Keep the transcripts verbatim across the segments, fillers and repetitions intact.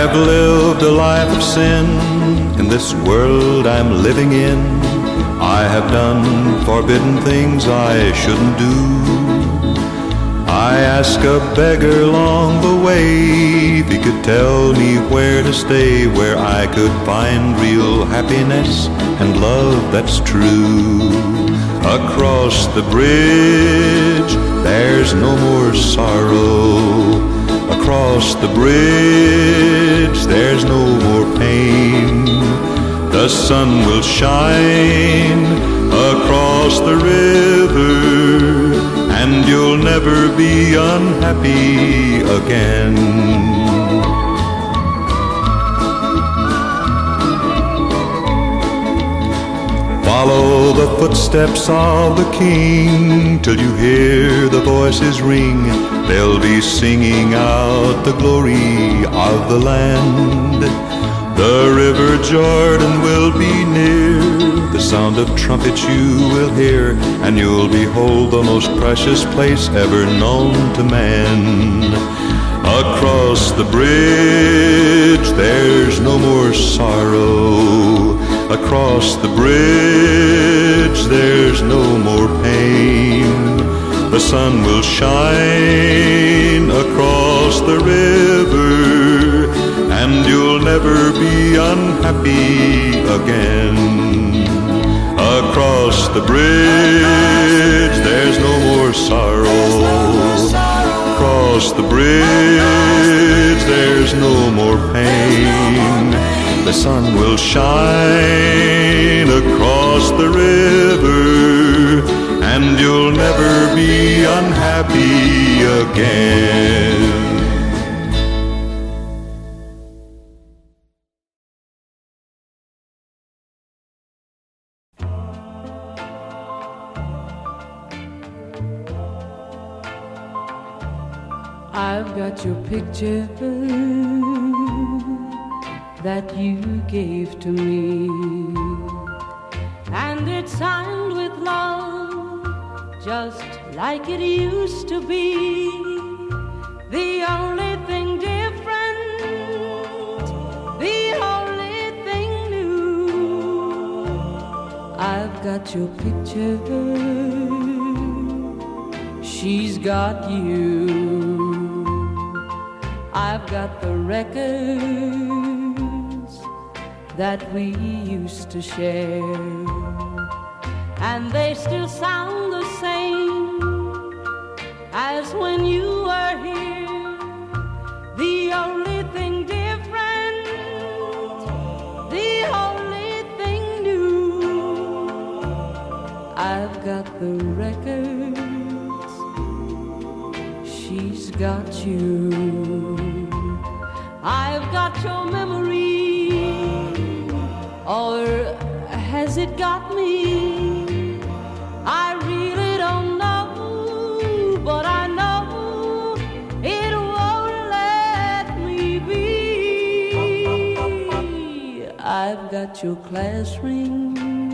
I've lived a life of sin in this world I'm living in. I have done forbidden things I shouldn't do. I asked a beggar along the way if he could tell me where to stay, where I could find real happiness and love that's true. Across the bridge, there's no more sorrow. Across the bridge, there's no more pain. The sun will shine across the river, and you'll never be unhappy again. Follow the footsteps of the King till you hear the voices ring. They'll be singing out the glory of the land. The river Jordan will be near. The sound of trumpets you will hear, and you'll behold the most precious place ever known to man. Across the bridge, there's no more sorrow. Across the bridge, there's no more pain. The sun will shine across the river, and you'll never be unhappy again. Across the bridge, there's no more sorrow. Across the bridge, there's no more pain. The sun will shine across the river, and you'll never be unhappy again. I've got your picture that you gave to me, and it's signed with love, just like it used to be. The only thing different, the only thing new, I've got your picture, she's got you. I've got the records that we used to share, and they still sound the same as when you were here. The only thing different, the only thing new, I've got the records, she's got you. I've got your memory, or has it got me? I really don't know, but I know it won't let me be. I've got your class ring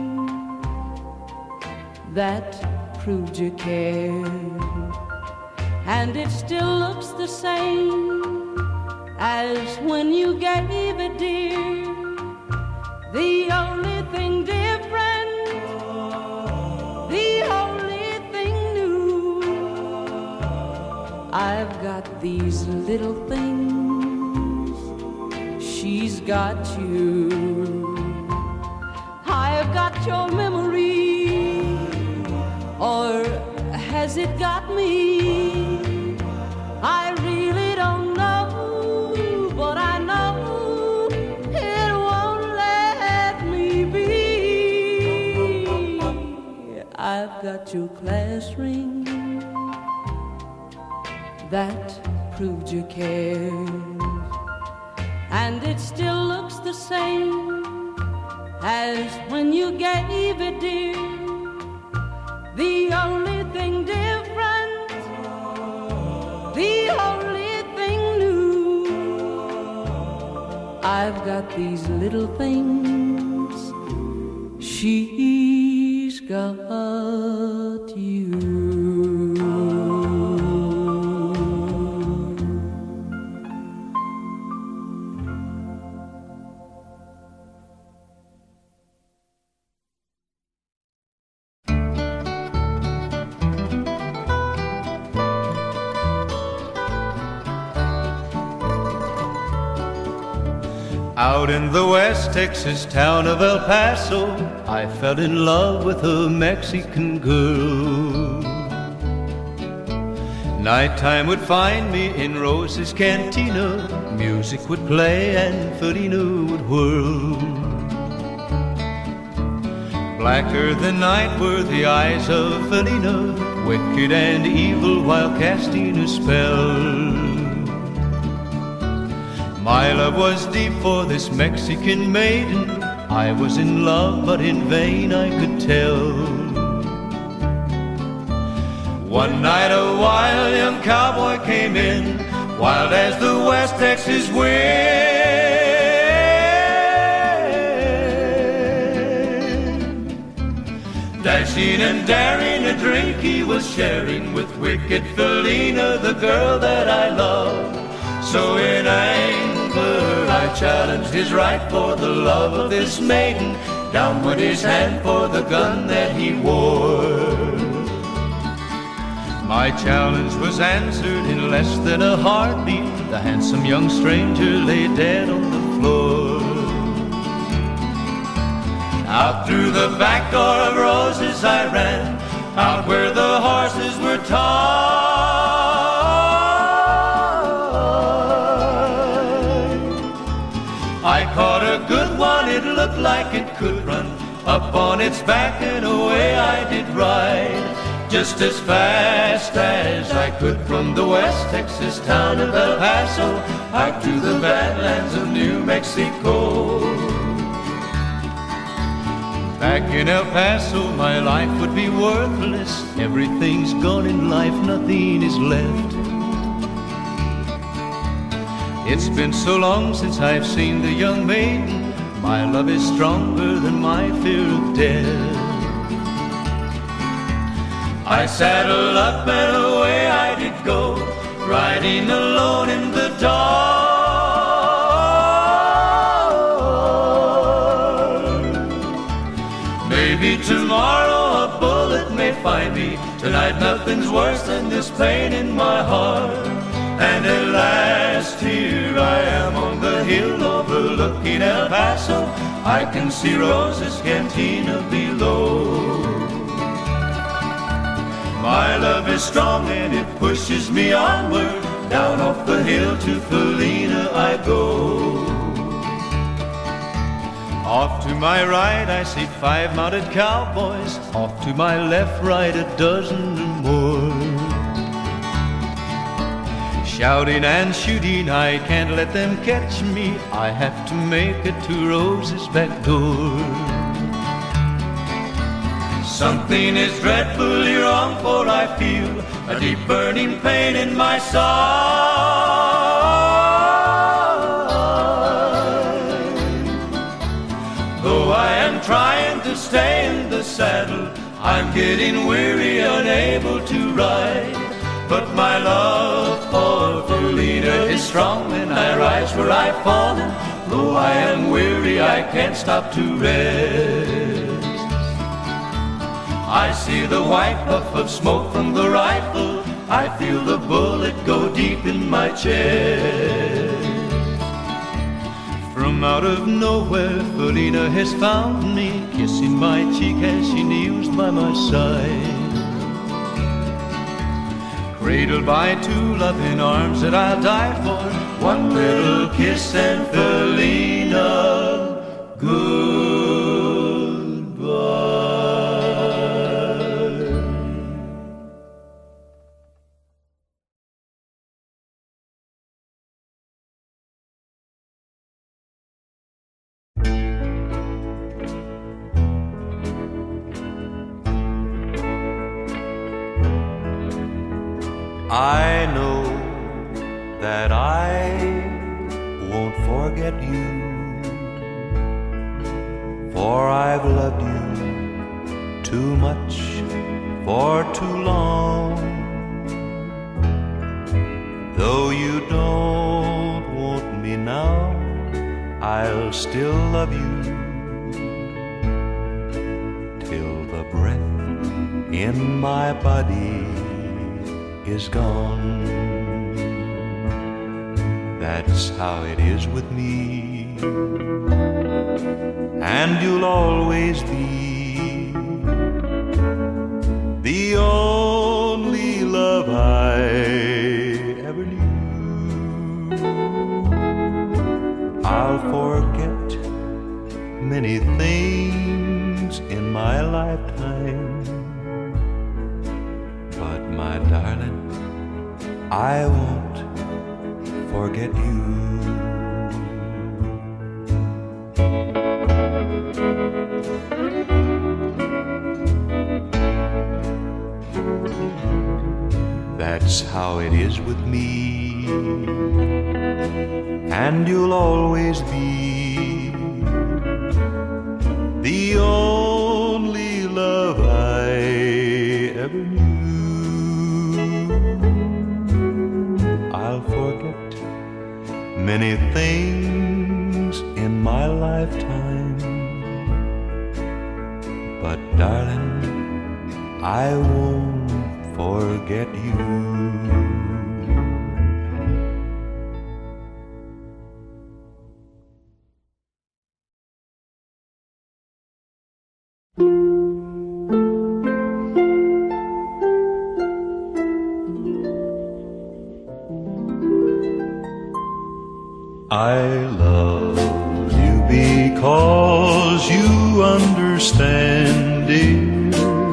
that proved you cared, and it still looks the same as when you gave it, dear. The only thing different, the only thing new, I've got these little things, she's got you. I've got your memory, or has it got me? I really don't know, but I know it won't let me be. I've got your class ring that proved you cared, and it still looks the same as when you gave it, dear. The only thing different, the only thing new, I've got these little things, she's got you. Out in the West Texas town of El Paso, I fell in love with a Mexican girl. Nighttime would find me in Rose's Cantina. Music would play and Felina would whirl. Blacker than night were the eyes of Felina, wicked and evil while casting a spell. My love was deep for this Mexican maiden. I was in love, but in vain I could tell. One night a wild young cowboy came in, wild as the West Texas wind. Dashing and daring, a drink he was sharing with wicked Felina, the girl that I love. So in anger I challenged his right for the love of this maiden. Down went his hand for the gun that he wore. My challenge was answered in less than a heartbeat. The handsome young stranger lay dead on the floor. Out through the back door of Roses I ran, out where the horses were tied. I caught a good one, it looked like it could run. Up on its back and away I did ride, just as fast as I could from the West Texas town of El Paso out to the badlands of New Mexico. Back in El Paso my life would be worthless. Everything's gone in life, nothing is left. It's been so long since I've seen the young maiden. My love is stronger than my fear of death. I saddled up and away I did go, riding alone in the dark. Maybe tomorrow a bullet may find me. Tonight nothing's worse than this pain in my heart. And at last here I am on the hill overlooking El Paso. I can see Rose's Cantina below. My love is strong and it pushes me onward. Down off the hill to Felina I go. Off to my right I see five mounted cowboys. Off to my left, right, a dozen or more. Shouting and shooting, I can't let them catch me. I have to make it to Rose's back door. Something is dreadfully wrong, for I feel a deep burning pain in my side. Though I am trying to stay in the saddle, I'm getting weary, unable to ride. But my love for Felina is strong, and I rise where I've fallen. Though I am weary, I can't stop to rest. I see the white puff of smoke from the rifle. I feel the bullet go deep in my chest. From out of nowhere, Felina has found me, kissing my cheek as she kneels by my side. Cradled by two loving arms that I'll die for. One little kiss and Felina, goodbye. I know that I won't forget you, for I've loved you too much for too long. Though you don't want me now, I'll still love you till the breath in my body is gone. That's how it is with me, and you'll always be the only love I ever knew. I'll forget many things in my lifetime, but my darling, I won't forget you. That's how it is with me, and you'll always be the only love I ever knew. I'll forget many things in my lifetime, but darling, I won't forget you. I love you because you understand, dear,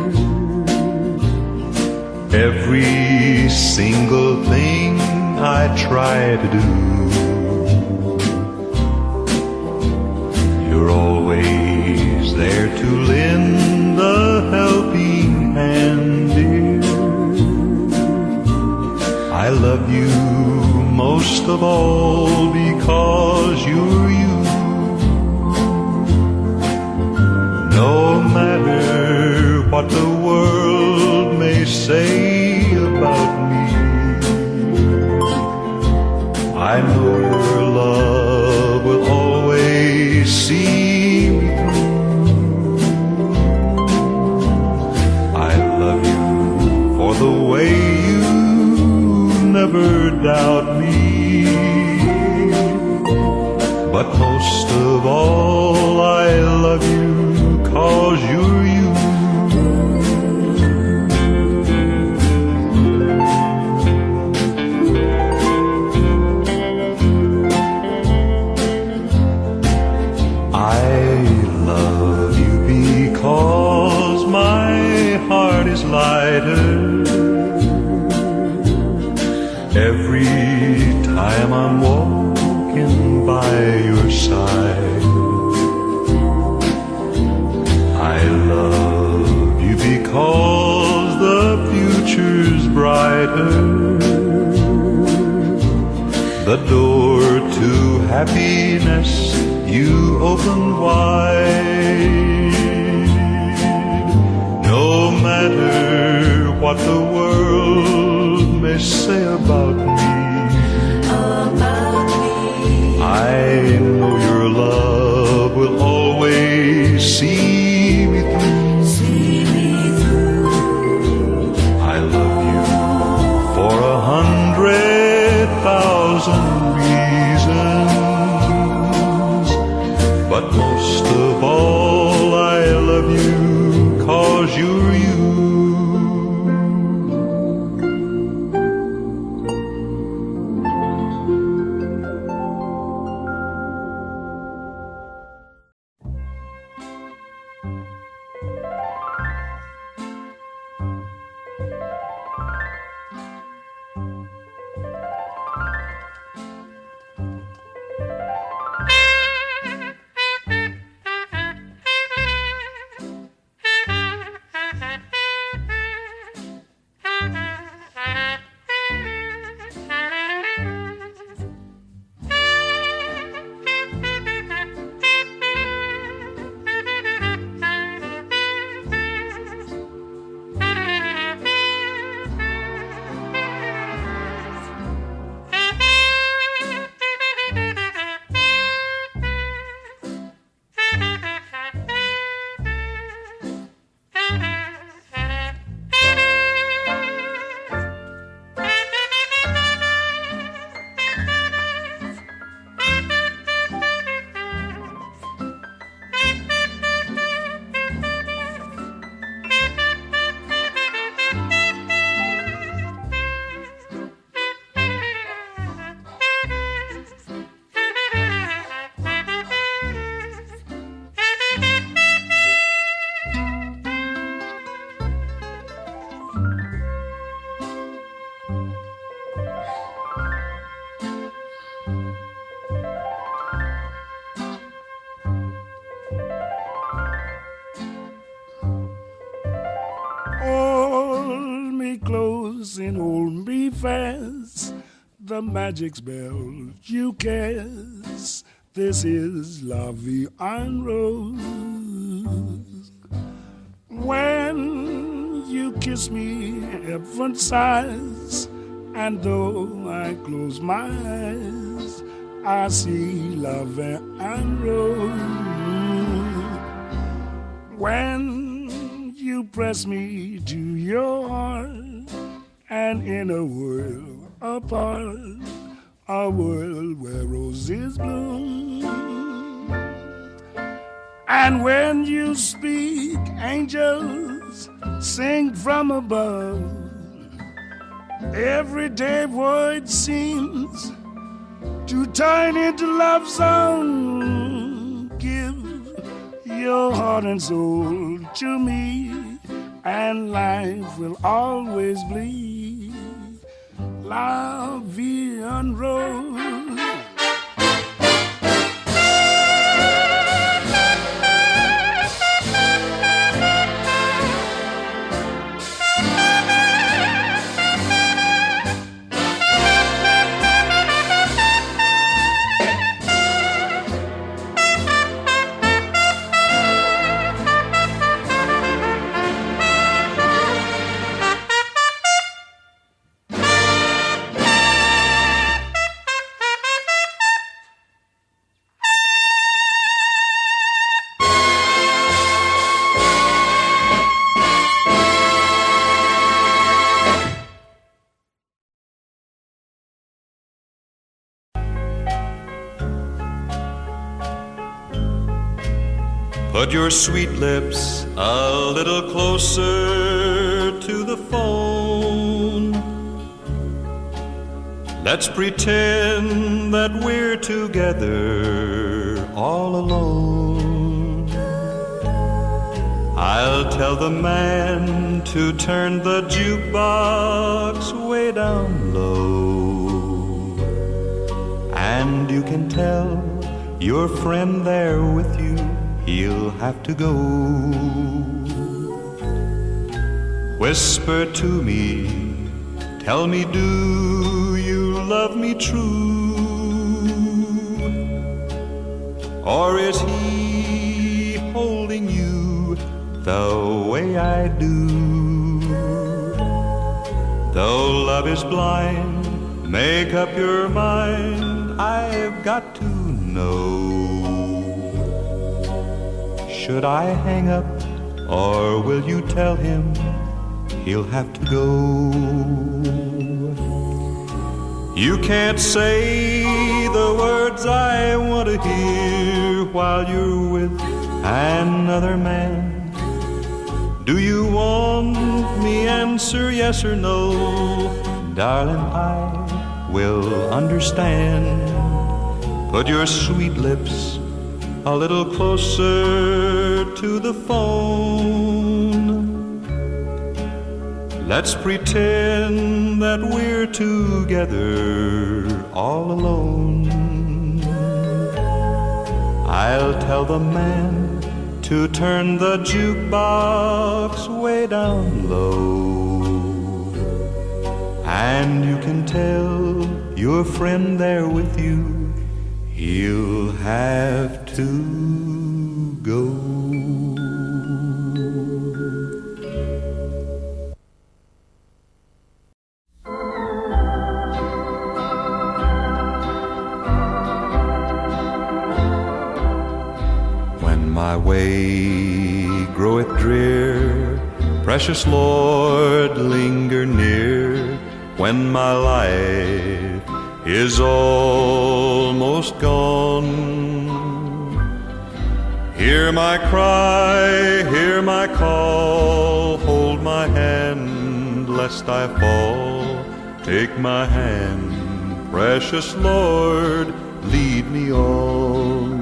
every single thing I try to do. You're always there to lend a helping hand, dear. I love you most of all because you're you. No matter what the world may say about me, I know your love will always see me through. I love you for the way you never doubt me, but most of all I love you 'cause you're you. I love you because my heart is lighter every time I'm walking by your side. I love you because the future's brighter, the door to happiness you open wide. No matter what the world may say about me, about me, I know your love will always see me through. see me through. I love you for a hundred thousand reasons, but most of all I love you 'cause you're you. close and hold me fast. The magic spell you cast. This is La Vie en Rose. When you kiss me, heaven sighs, and though I close my eyes, I see La Vie en Rose. When you press me to your heart, and in a world apart, a world where roses bloom. And when you speak, angels sing from above. Everyday void seems to turn into love song. Give your heart and soul to me, and life will always be La Vie en Rose. Put your sweet lips a little closer to the phone. Let's pretend that we're together all alone. I'll tell the man to turn the jukebox way down low, and you can tell your friend there with you he'll have to go. Whisper to me, tell me, do you love me true? Or is he holding you the way I do? Though love is blind, make up your mind, I've got to know. Should I hang up, or will you tell him he'll have to go? You can't say the words I want to hear while you're with another man. Do you want me answer yes or no? Darling, I will understand. Put your sweet lips a little closer to the phone. Let's pretend that we're together all alone. I'll tell the man to turn the jukebox way down low, and you can tell your friend there with you he'll have to go. When my way groweth drear, precious Lord, linger near. When my life is almost gone, hear my cry, hear my call, hold my hand lest I fall. Take my hand, precious Lord, lead me on.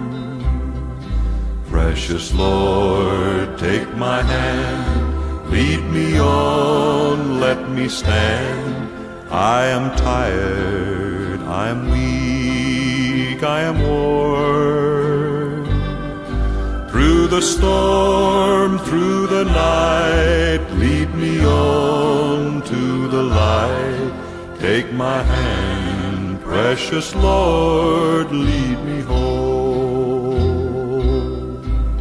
Precious Lord, take my hand, lead me on, let me stand. I am tired, I am weak, I am worn. Through the storm, through the night, lead me on to the light. Take my hand, precious Lord, lead me home.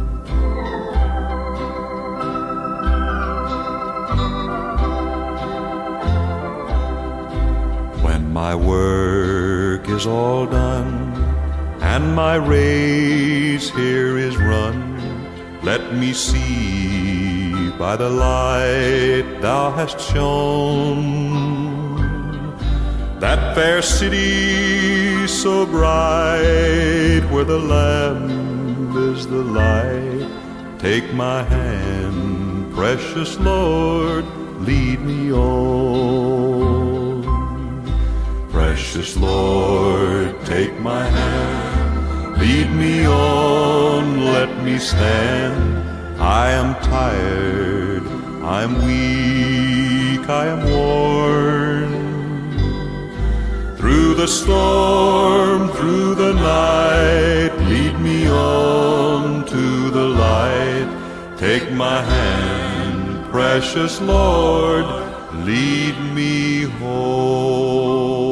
When my work is all done and my race here is run, let me see by the light thou hast shone that fair city so bright where the Lamb is the light. Take my hand, precious Lord, lead me on. Precious Lord, take my hand, lead me on, let me stand. I am tired, I am weak, I am worn. Through the storm, through the night, lead me on to the light. Take my hand, precious Lord, lead me home.